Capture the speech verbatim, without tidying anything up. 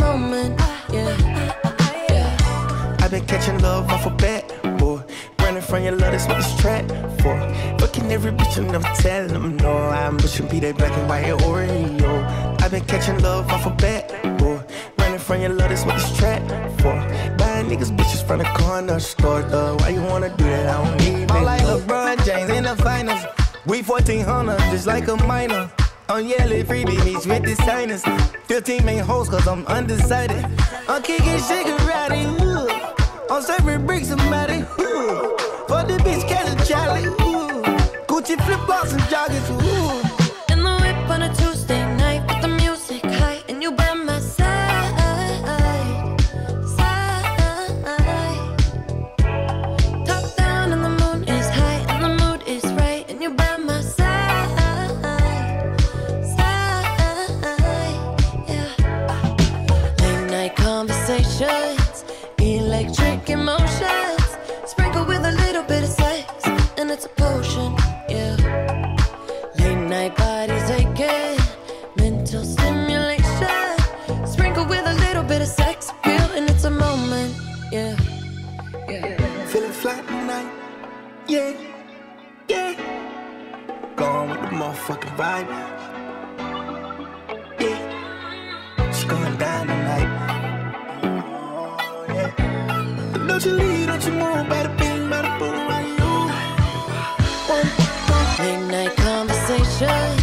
moment, yeah, yeah. I've been catching love off a bat, boy. Running from your love, that's what this track for. Fucking every bitch and never tell them no. I'm pushing be that black and white Oreo. I've been catching love off a bat, boy. Running from your love, that's what this track for. Buying niggas bitches from the corner store, though. Why you wanna do that? I don't need it. I'm like LeBron James in the finals. We fourteen hundred, just like a minor. I'm yelling freebie meets with the signers. fifteen main hoes, cause I'm undecided. I'm kicking shit karate, ooh. I'm serving bricks and matty, ooh. For the bitch, catch a Charlie, ooh. Gucci flip-flops and joggers, ooh. In the whip on a Tuesday night with the music high, and you by my side, side. Top down and the moon is high, and the mood is right, and you by my side, side, yeah. Late night conversations, electric emotions, sprinkle with a little bit of sex, and it's a potion, yeah. Late night bodies aching, mental stimulation, sprinkle with a little bit of sex appeal, and it's a moment, yeah, yeah. Feeling flat tonight, yeah, yeah. Going with the motherfucking vibe, yeah. It's going down tonight, oh, yeah. Don't you leave, don't you move, bada bing, bada boom, bada you. Late night conversation,